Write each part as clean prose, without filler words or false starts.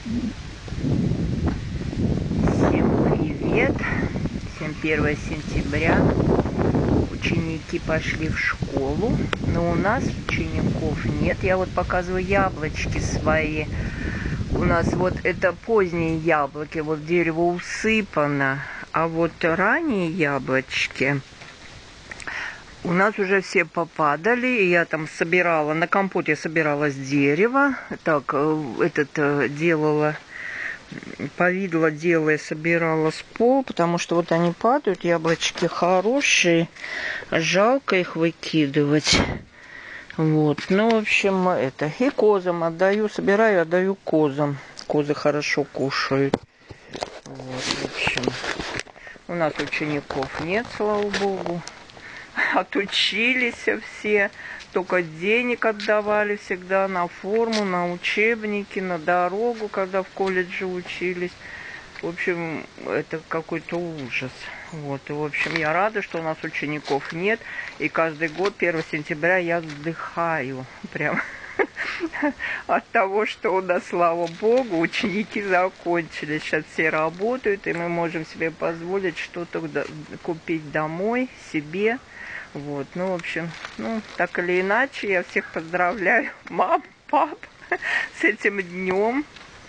Всем привет! Всем 1 сентября. Ученики пошли в школу, но у нас учеников нет. Я вот показываю яблочки свои. У нас вот это поздние яблоки, вот дерево усыпано, а вот ранние яблочки у нас уже все попадали, и я там собирала, на компот я собирала с дерева, так, делала, повидло делая, собирала с пола, потому что вот они падают, яблочки хорошие, жалко их выкидывать. Вот, ну, в общем, и козам отдаю, собираю, отдаю козам. Козы хорошо кушают. Вот, в общем, у нас учеников нет, слава богу. Отучились все, только денег отдавали всегда на форму, на учебники, на дорогу, когда в колледже учились. В общем, это какой-то ужас. Вот, и, в общем, я рада, что у нас учеников нет, и каждый год 1 сентября я вздыхаю прям от того, что у нас, слава богу, ученики закончились. Сейчас все работают, и мы можем себе позволить что-то купить домой, себе. Вот, ну, в общем, ну, так или иначе, я всех поздравляю, мам, пап, с этим днем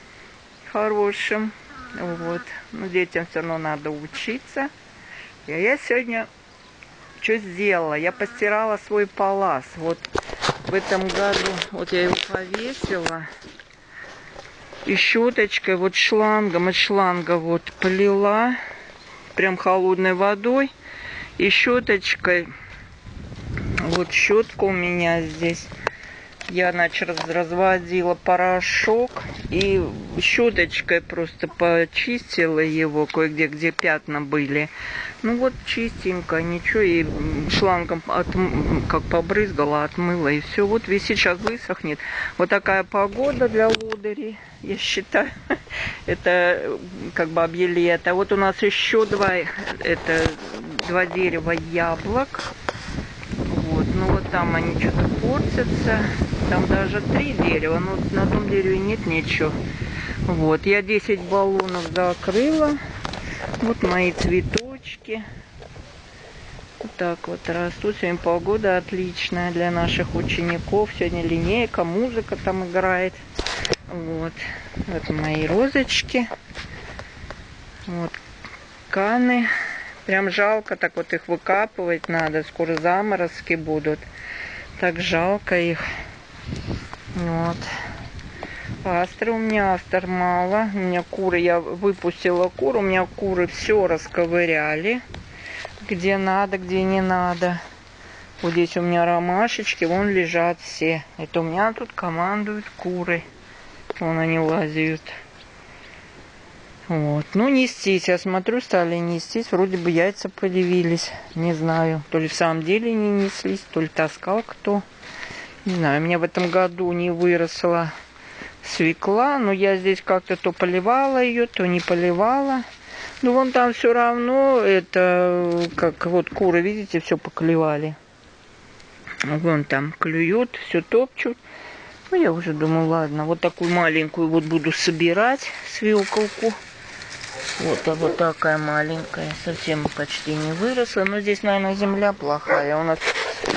хорошим. Вот, ну, детям все равно надо учиться. И я сегодня что сделала? Я постирала свой палас. Вот в этом году, вот я его повесила. И щеточкой, вот шлангом, из шланга вот полила, прям холодной водой. И щеточкой, вот щетка у меня здесь, я, значит, разводила порошок и щеточкой просто почистила его кое-где, где пятна были. Ну вот чистенько, ничего, и шлангом как побрызгала, отмыла, и все. Вот весь сейчас высохнет. Вот такая погода для лодырей, я считаю. Это как бы лето. Вот у нас еще два дерева яблок. Вот, ну вот там они что-то портятся. Там даже 3 дерева, но на том дереве нет ничего. Вот, я 10 баллонов закрыла. Вот мои цветочки. Вот так вот растут. Сегодня погода отличная для наших учеников. Сегодня линейка, музыка там играет. Вот, вот мои розочки. Вот, каны. Прям жалко, так вот их выкапывать надо. Скоро заморозки будут. Так жалко их. Вот. Астры у меня, астр мало. У меня куры, я выпустила кур. У меня куры все расковыряли. Где надо, где не надо. Вот здесь у меня ромашечки, вон лежат все. Это у меня тут командуют куры. Вон они лазят. Вот. Ну, нестись, я смотрю, стали нестись. Вроде бы яйца появились. Не знаю, то ли в самом деле не неслись, то ли таскал кто. Не знаю, у меня в этом году не выросла свекла, но я здесь как-то то поливала ее, то не поливала. Ну, вон там все равно, это, как вот куры, видите, все поклевали. Вон там клюют, все топчут. Ну, я уже думаю, ладно, вот такую маленькую вот буду собирать, свеколку. Вот такая маленькая, совсем почти не выросла. Но здесь, наверное, земля плохая. У нас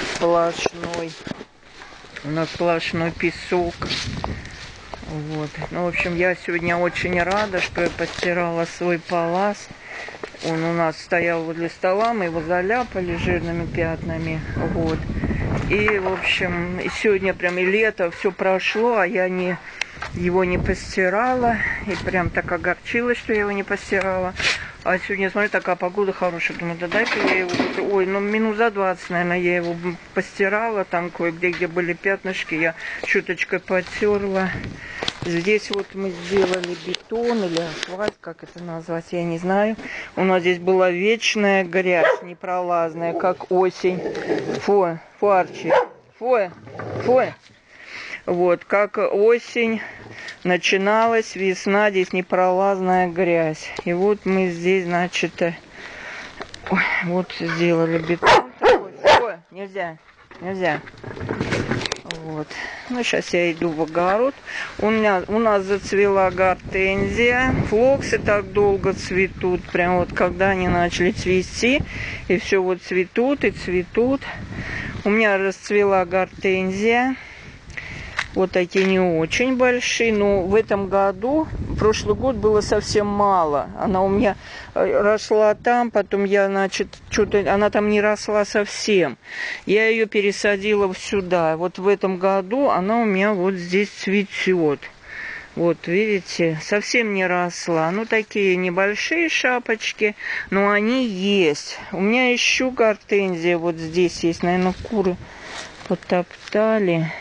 сплошной песок. Вот. Ну, в общем, я сегодня очень рада, что я постирала свой палас. Он у нас стоял возле стола, мы его заляпали жирными пятнами. Вот. И, в общем, сегодня прям и лето, все прошло, а я его не постирала. И прям так огорчилась, что я его не постирала. А сегодня, смотри, такая погода хорошая. Думаю, да дай-ка я его... Ой, ну минут за 20, наверное, я его постирала. Там кое-где, где были пятнышки, я щеточкой потерла. Здесь вот мы сделали бетон или асфальт, как это назвать, я не знаю. У нас здесь была вечная грязь, непролазная, как осень. Фу, Арчи. Фу. Вот, как осень начиналась, весна, здесь непролазная грязь. И вот мы здесь, значит, вот сделали бетон такой. Ой, нельзя. Вот. Ну, сейчас я иду в огород. У нас зацвела гортензия. Флоксы так долго цветут. Прям вот когда они начали цвести. И все вот цветут и цветут. У меня расцвела гортензия. Вот такие не очень большие, но в этом году, прошлый год было совсем мало. Она у меня росла там, потом я, значит, что-то, она там не росла совсем. Я ее пересадила сюда. Вот в этом году она у меня вот здесь цветет. Вот, видите, совсем не росла. Ну, такие небольшие шапочки, но они есть. У меня еще гортензия вот здесь есть. Наверное, куры потоптали.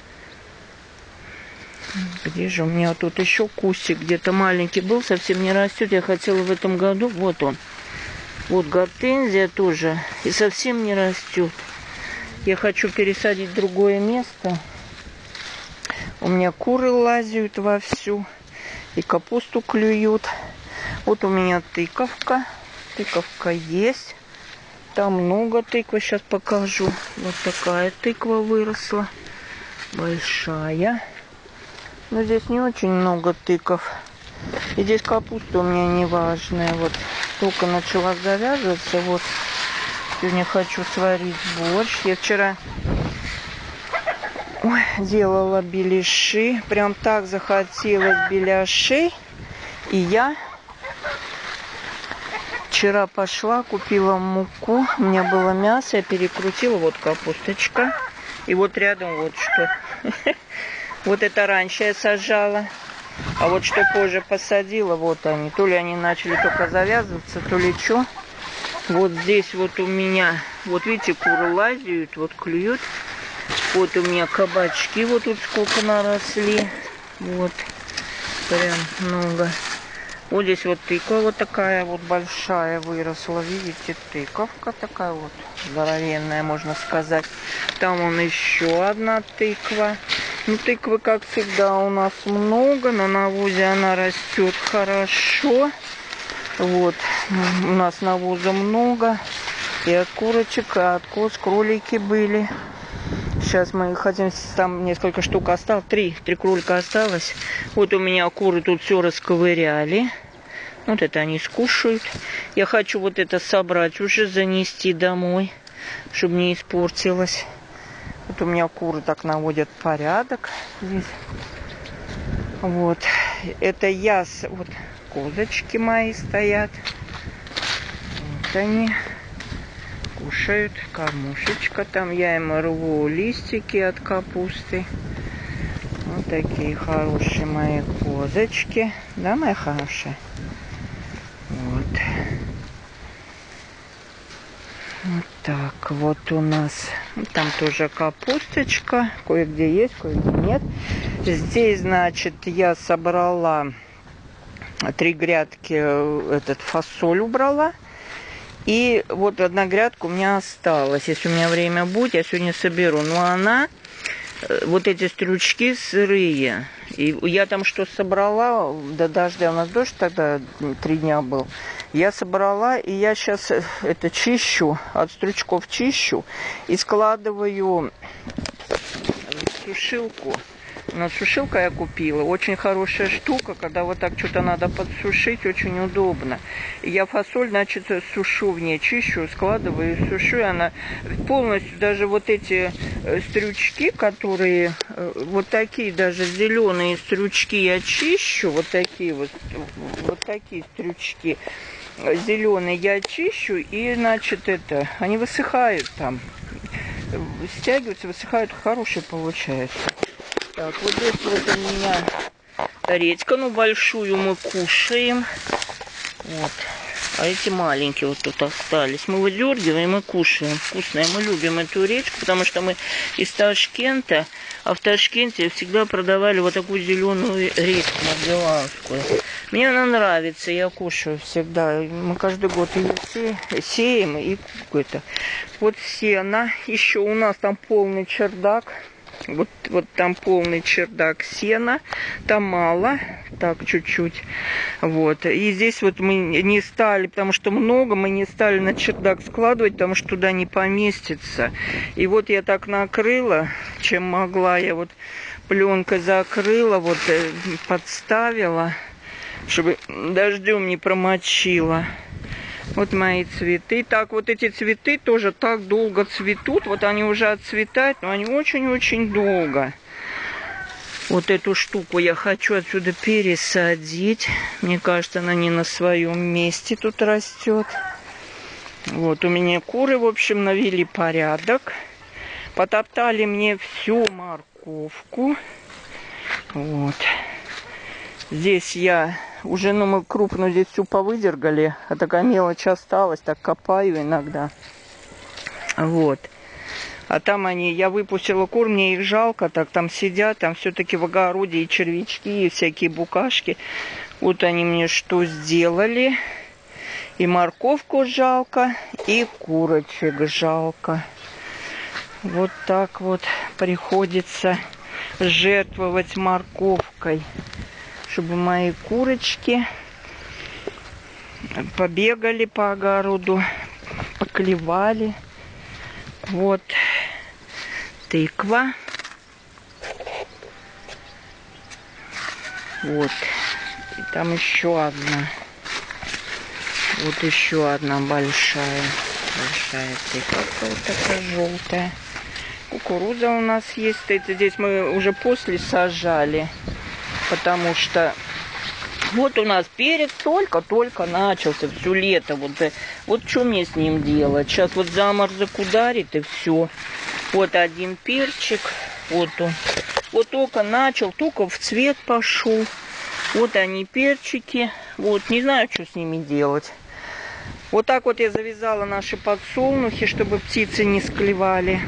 Где же у меня тут еще кустик где-то маленький был, совсем не растет. Я хотела в этом году, вот он. Вот гортензия тоже и совсем не растет. Я хочу пересадить в другое место. У меня куры лазят вовсю и капусту клюют. Вот у меня тыковка. Тыковка есть. Там много тыквы, сейчас покажу. Вот такая тыква выросла. Большая. Но здесь не очень много тыков. И здесь капуста у меня неважная. Вот только начала завязываться. Вот сегодня хочу сварить борщ. Я вчера делала беляши. Прям так захотелось беляшей. И я вчера пошла, купила муку. У меня было мясо. Я перекрутила. Вот капусточка. И вот рядом вот что. Вот это раньше я сажала, а вот что позже посадила, вот они. То ли они начали только завязываться, то ли что. Вот здесь вот у меня, вот видите, куры лазят, вот клюют. Вот у меня кабачки, вот тут сколько наросли. Вот, прям много. Вот здесь вот тыква вот такая вот большая выросла. Видите, тыковка такая вот здоровенная, можно сказать. Там вон еще одна тыква. Ну, тыквы, как всегда, у нас много. На навозе она растет хорошо. Вот. У нас навоза много. И от курочек, и от коз кролики были. Сейчас мы хотим, там несколько штук осталось. Три кролика осталось. Вот у меня куры тут все расковыряли. Вот это они скушают. Я хочу вот это собрать, уже занести домой, чтобы не испортилось. Вот у меня куры так наводят порядок здесь. Вот. Это вот козочки мои стоят. Вот они. Кушают. Кормушечка там. Я им рву листики от капусты. Вот такие хорошие мои козочки. Да, мои хорошие? Вот. Вот так вот у нас. Там тоже капусточка. Кое-где есть, кое-где нет. Здесь, значит, я собрала 3 грядки, фасоль убрала. И вот одна грядка у меня осталась. Если у меня время будет, я сегодня соберу. Но она, вот эти стручки сырые. И я там что собрала, до дождя, у нас дождь тогда 3 дня был. Я собрала, и я сейчас это чищу, от стручков чищу и складываю в сушилку. У нас сушилка я купила, очень хорошая штука, когда вот так что-то надо подсушить, очень удобно. И я фасоль, значит, сушу в ней, чищу, складываю и сушу, и она полностью, даже вот эти стручки, которые, вот такие даже зеленые стручки я чищу, вот такие стручки зеленые я чищу, и, значит, они высыхают там, стягиваются, высыхают, хорошие получаются. Так, вот здесь вот у меня редька, ну большую мы кушаем. Вот. А эти маленькие вот тут остались. Мы выдергиваем и кушаем. Вкусная. Мы любим эту редьку, потому что мы из Ташкента, а в Ташкенте всегда продавали вот такую зеленую редьку маргеланскую. Мне она нравится, я кушаю всегда. Мы каждый год ее сеем и какой-то. Вот сено. Еще у нас там полный чердак. Вот там полный чердак сена, там мало, так чуть-чуть. Вот. И здесь вот мы не стали, потому что много, мы не стали на чердак складывать, потому что туда не поместится. И вот я так накрыла, чем могла. Я вот пленкой закрыла, вот подставила, чтобы дождем не промочила. Вот мои цветы. Так, вот эти цветы тоже так долго цветут. Вот они уже отцветают, но они очень-очень долго. Вот эту штуку я хочу отсюда пересадить. Мне кажется, она не на своем месте тут растет. Вот у меня куры, в общем, навели порядок. Потоптали мне всю морковку. Вот. Здесь я уже, ну, мы крупную здесь всю повыдергали, а такая мелочь осталась, так копаю иногда. Вот. А там они, я выпустила кур, мне их жалко, так там сидят, там все-таки в огороде и червячки, и всякие букашки. Вот они мне что сделали. И морковку жалко, и курочек жалко. Вот так вот приходится жертвовать морковкой, чтобы мои курочки побегали по огороду, поклевали. Вот тыква. Вот. И там еще одна. Вот еще одна большая тыква, вот такая желтая. Кукуруза у нас есть. Это здесь мы уже после сажали, потому что вот у нас перец только-только начался, все лето. Вот что мне с ним делать? Сейчас вот заморозок ударит и все. Вот один перчик, вот он. Вот только начал, только в цвет пошел. Вот они перчики. Вот не знаю, что с ними делать. Вот так вот я завязала наши подсолнухи, чтобы птицы не склевали.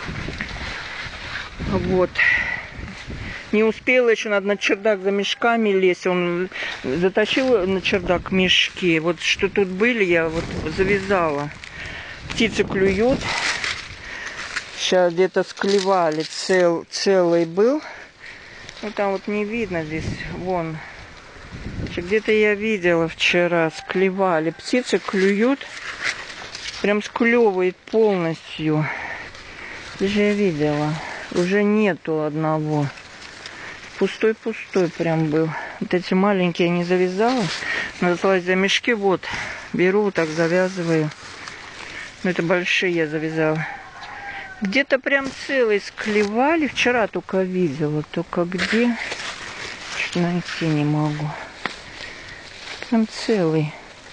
Вот. Не успела еще, надо на чердак за мешками лезть. Он затащил на чердак мешки. Вот что тут были, я вот завязала. Птицы клюют. Сейчас где-то склевали. Целый был. Ну там вот не видно здесь. Вон. Где-то я видела вчера. Склевали. Птицы клюют. Прям склевывает полностью. Здесь же я видела. Уже нету одного. Пустой-пустой прям был. Вот эти маленькие я не завязала. Надо слазить за мешки. Вот. Беру, вот так завязываю. Но это большие я завязала. Где-то прям целый склевали. Вчера только видела. Только где? Что-то найти не могу. Прям целый.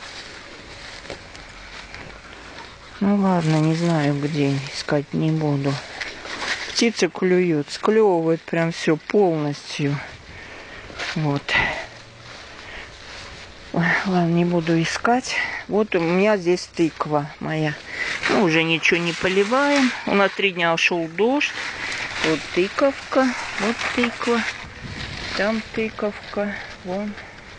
Ну ладно, не знаю где. Искать не буду. Птицы клюют, склевывают прям все полностью. Вот. Ой, ладно, не буду искать. Вот у меня здесь тыква моя. Ну, уже ничего не поливаем. У нас 3 дня ушел дождь. Вот тыковка, вот тыква. Там тыковка. Вон.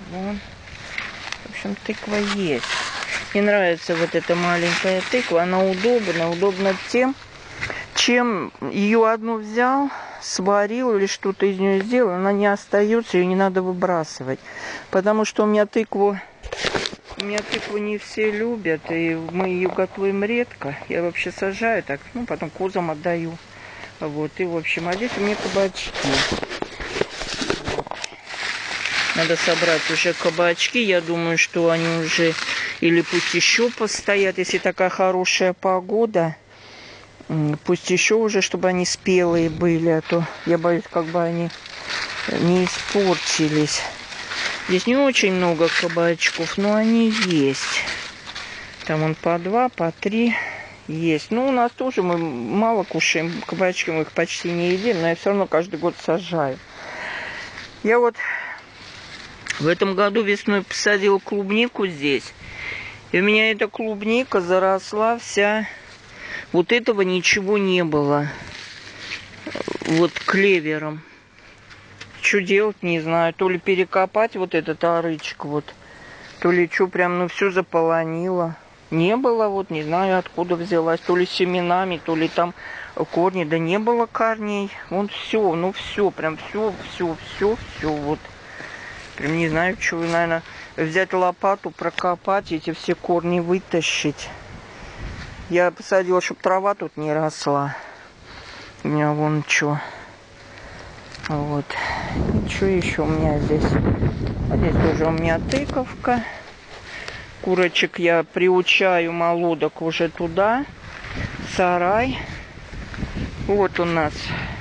В общем, тыква есть. Мне нравится вот эта маленькая тыква. Она удобна тем, чем ее одну взял, сварил или что-то из нее сделал, она не остается, ее не надо выбрасывать. Потому что у меня тыкву не все любят, и мы ее готовим редко. Я вообще сажаю так, ну, потом козам отдаю. Вот, и, в общем, а здесь у меня кабачки. Вот. Надо собрать уже кабачки. Я думаю, что они уже, или пусть еще постоят, если такая хорошая погода. Пусть еще уже, чтобы они спелые были, а то я боюсь, как бы они не испортились. Здесь не очень много кабачков, но они есть. Там он по 2, по 3 есть. Ну, у нас тоже мы мало кушаем кабачки, мы их почти не едим, но я все равно каждый год сажаю. Я вот в этом году весной посадила клубнику здесь. И у меня эта клубника заросла вся. Вот этого ничего не было. Вот клевером. Что делать, не знаю. То ли перекопать вот этот арычик, вот. То ли что, прям, ну, все заполонило. Не было, вот, не знаю, откуда взялась. То ли семенами, то ли там корни. Да не было корней. Вот все, ну, все, прям все, вот. Прям не знаю, что, наверное, взять лопату, прокопать, эти все корни вытащить. Я посадила, чтобы трава тут не росла. У меня вон что. Вот. И что еще у меня здесь? Вот здесь тоже у меня тыковка. Курочек я приучаю, молодок уже туда. Сарай. Вот у нас.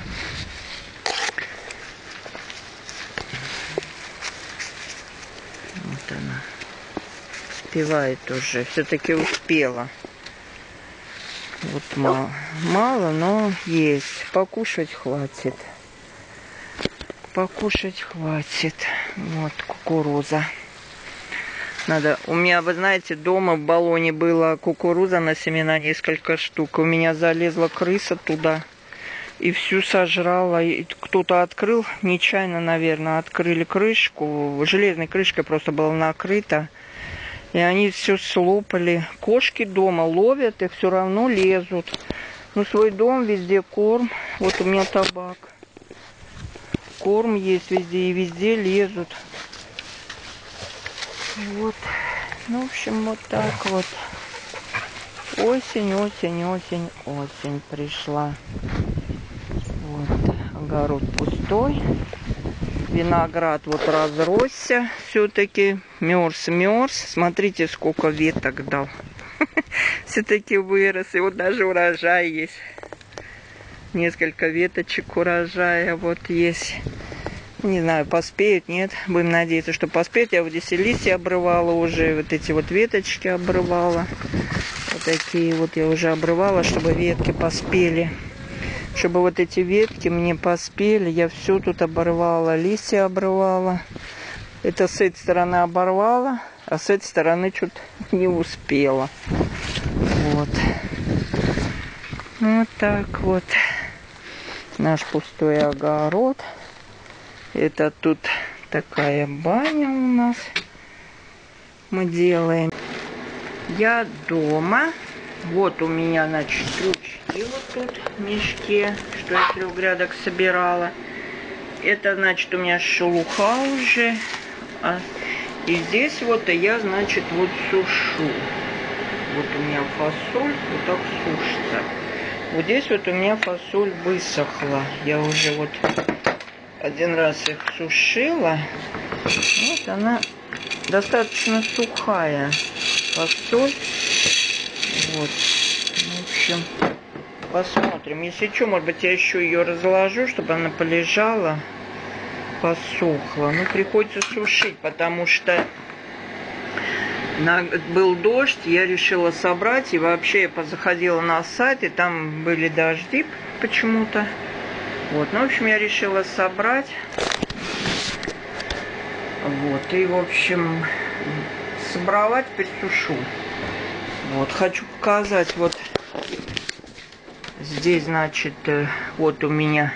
Вот она. Успевает уже. Все-таки успела. Вот мало. Мало, но есть. Покушать хватит. Покушать хватит. Вот кукуруза. Надо. У меня, вы знаете, дома в баллоне была кукуруза на семена несколько штук. У меня залезла крыса туда и всю сожрала. И кто-то открыл, нечаянно, наверное, открыли крышку. Железной крышкой просто была накрыта. И они все слопали. Кошки дома ловят и все равно лезут. Ну, свой дом, везде корм. Вот у меня табак. Корм есть везде и везде лезут. Вот. Ну, в общем, вот так вот. Осень, осень, осень, осень пришла. Вот. Огород пустой. Виноград вот разросся. Все-таки мерз. Смотрите, сколько веток дал. Все-таки вырос. И вот даже урожай есть. Несколько веточек урожая вот есть. Не знаю, поспеют, нет. Будем надеяться, что поспеют. Я вот здесь и листья обрывала уже. Вот эти вот веточки обрывала. Вот такие вот я уже обрывала, чтобы ветки поспели. Чтобы вот эти ветки мне поспели. Я все тут оборвала. Листья обрывала. Это с этой стороны оборвала. А с этой стороны что-то не успела. Вот. Вот так вот. Наш пустой огород. Это тут такая баня у нас. Мы делаем. Я дома. Вот у меня, значит, стручки вот тут в мешке, что я 3 грядок собирала. Это, значит, у меня шелуха уже. И здесь вот я, значит, вот сушу. Вот у меня фасоль вот так сушится. Вот здесь вот у меня фасоль высохла. Я уже вот 1 раз их сушила. Вот она достаточно сухая фасоль. Вот. В общем, посмотрим. Если что, может быть, я еще ее разложу, чтобы она полежала, посохла. Ну, приходится сушить, потому что был дождь, я решила собрать. И вообще я заходила на сайт, и там были дожди почему-то. Вот, ну, в общем, я решила собрать. Вот, и, в общем, собрала, теперь сушу. Вот, хочу показать, вот здесь, значит, вот у меня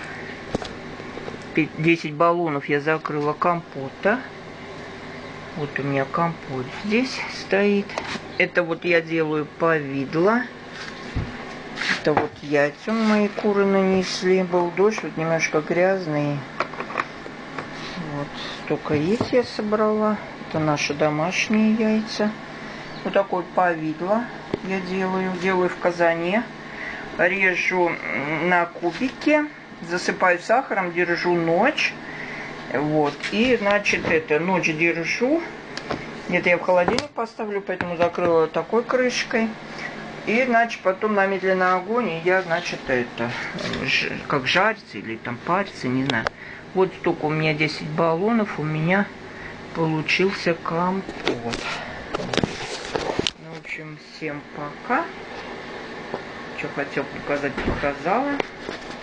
10 баллонов я закрыла компота. Вот у меня компот здесь стоит. Это вот я делаю повидло. Это вот яйца мои куры нанесли. Был дождь, вот немножко грязный. Вот столько яиц я собрала. Это наши домашние яйца. Вот такое повидло я делаю. Делаю в казане. Режу на кубики. Засыпаю сахаром. Держу ночь. Вот. И, значит, это ночь держу. Это я в холодильник поставлю, поэтому закрыла такой крышкой. И, значит, потом на медленный огонь, и я, значит, это, как жарится или там парится, не знаю. Вот столько у меня 10 баллонов, у меня получился компот. Ну, в общем, всем пока. Что хотел показать, показала.